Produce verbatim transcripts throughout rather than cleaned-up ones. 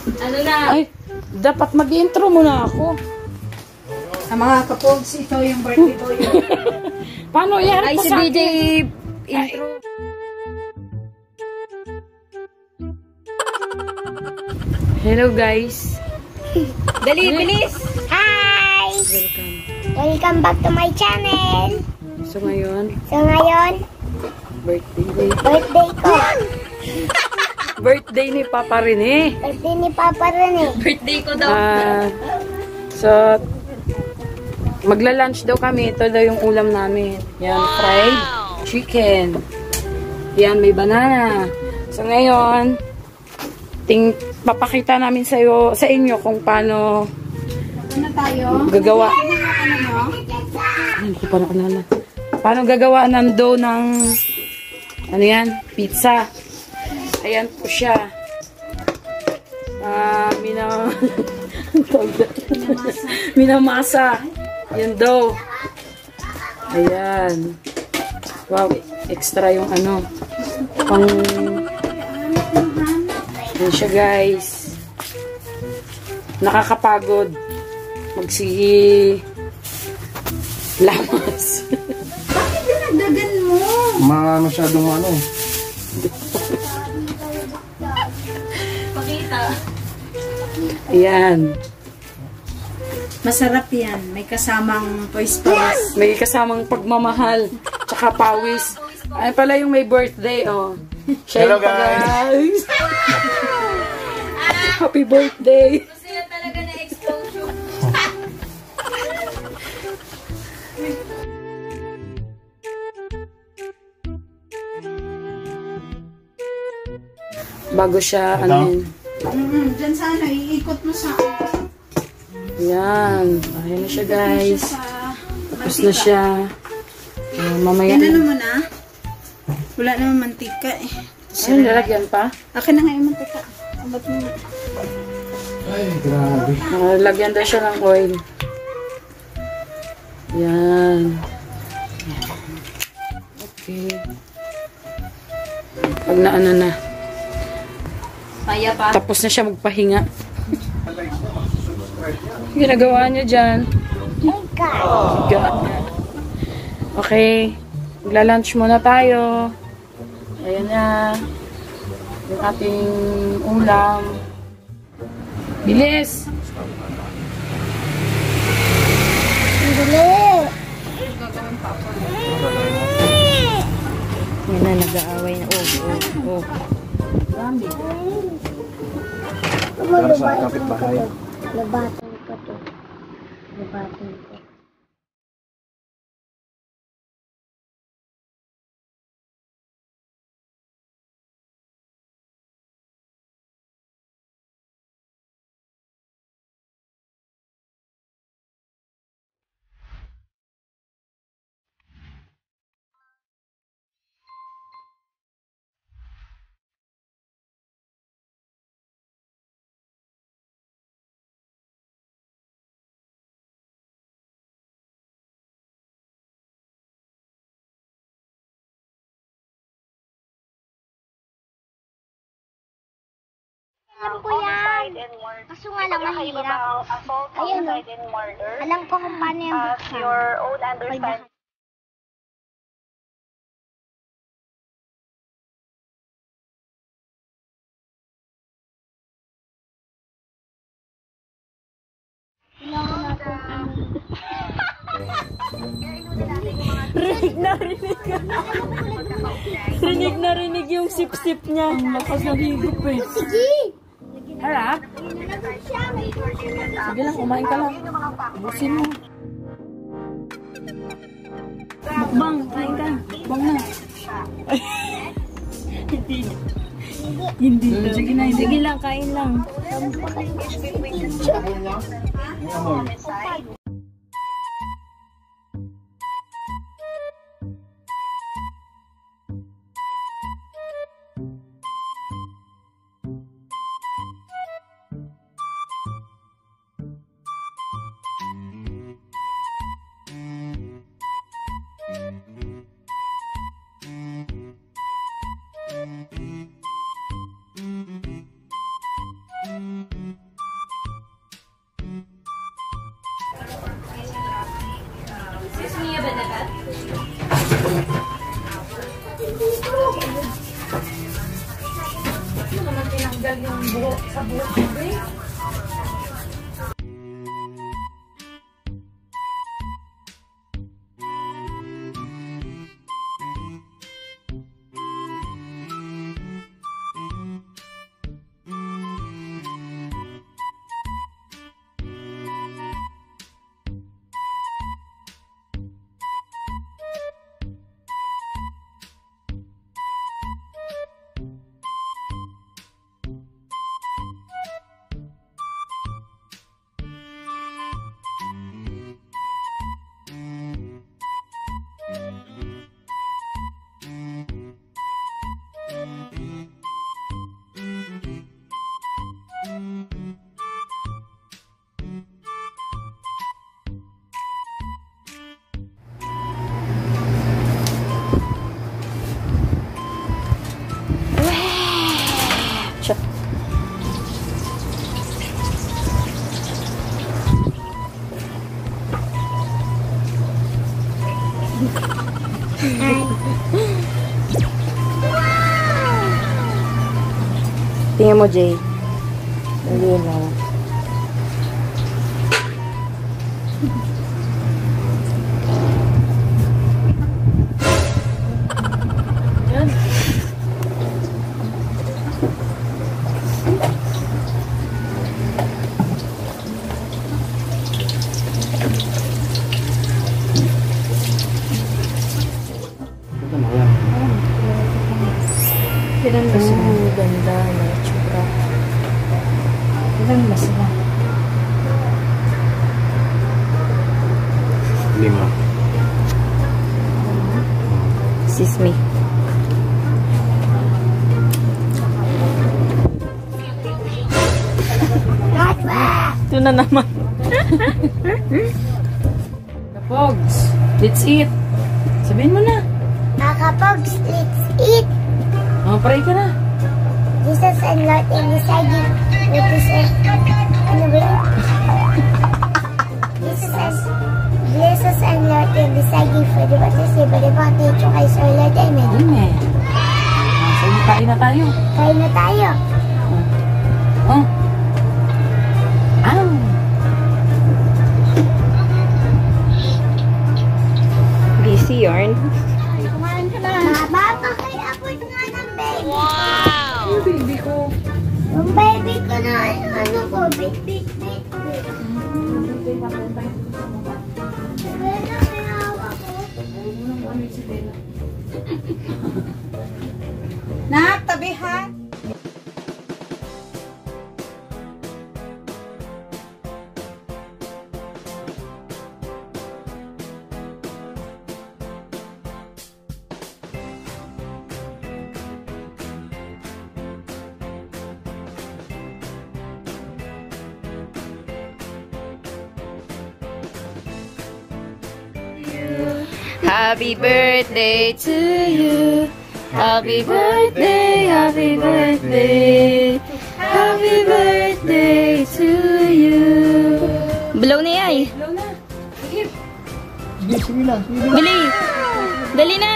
Ano na? Ay, dapat mag-intro muna ako. Ang mga kapogs, ito yung birthday ko yun. Paano yan? Ay, si B J intro. Hello guys. Dali, bilis! Hi! Welcome. Welcome back to my channel. So ngayon, So ngayon, birthday day. birthday ko. Birthday ni Papa Rene. Birthday ni Papa Rene. Birthday ko daw. Ah, so, magla-lunch daw kami. Ito daw yung ulam namin. Yan, fried chicken. Yan, may banana. So ngayon, ting papakita namin sa iyo, sa inyo kung paano Ano tayo? gagawa. Ano mo? Ay, hindi ko pa nakalala. Paano gagawa ng dough ng ano yan? Pizza. Ayan po siya. Ah, mina minamasa. Yung dough. Ayan. Wow, extra yung ano. Pang yan siya guys. Nakakapagod. Magsigi lamas. Bakit dinagdagan mo? Ma masyadong ano eh. Pakita. Ayan. Masarap yan. May kasamang poise-poise. May kasamang pagmamahal. Tsaka pawis. Ay pala yung may birthday, oh. Siya Hello, yung guys. Happy birthday. Gusto niya talaga na exposure. Bago siya, ano yun. Mm-hmm. Diyan sana, iikot mo sa... Yan. Ayan na siya guys. Sa... Tapos na siya. Uh, mamaya. Yan ano mo na? Wala naman mantika eh. Ayun, lalagyan pa. Akin na nga yung mantika. Abot mo nga. Ay, grabe. Uh, lagyan daw siya ng oil. Yan. Okay. Pag na ano na. Maya pa. Tapos na siya magpahinga. Ginagawa niya dyan. Higa. Okay. Magla-lunch muna tayo. Ayan na. Yung ating ulam. Bilis! Dali. Yan na, nag-aaway na. Oh, oh, oh. Dami. Para sa kapitbahay. Labatan ko to. Labatan ko. Alam ko yan. Kaso nga lang mahirap. Ayun o. Alam ko kung paano yung buksan. Your own understanding. Rinig na rinig ka. Rinig na rinig yung sip-sip niya. Ang lakas na higop eh. Sige! Harap. Sige lang, kumain ka lang. Ubusin mo. Mukbang, kain ka. Bang na. Hindi. Hindi Mm, sige na, hindi. Sige lang, kain lang. Thank you. matanggal yung buhok sa buhok mo, babe. Tingnan mo, Jay. Hindi mo. Yan. Ilan ba sila? Ang ganda na tsura. Ilan ba sila? Lima. Sismi. Ito na naman. Kapogs, let's eat. Sabihin mo na. Ah, Kapogs, let's eat. Oh, pray ka na. Jesus and Lord in the side with this ano ba yun? Jesus and Jesus and Lord in the side for the batis for the body to Christ our Lord. Amen. Amen. Ah, so, kain na tayo. Kain na tayo. Oh. Ow. Busy yarn. Kumain ka na. Mababa kaya ako nga ng baby. Wow! Yung baby ko. Yung baby ko na ano ko, bit, bit, bit, bit. Bella, may hawa ko. Nak, tabihan. Happy birthday to you. Happy birthday, happy birthday. Happy birthday to you. Blow na yay. Blow na. Sige, sige lang. Sige. Bili. Dali na.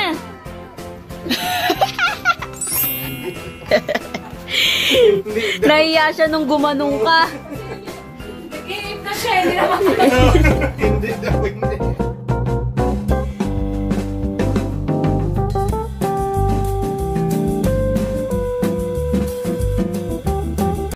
Nahiya siya nung gumanong ka. Nag-iim na siya. Hindi naman. Hindi daw.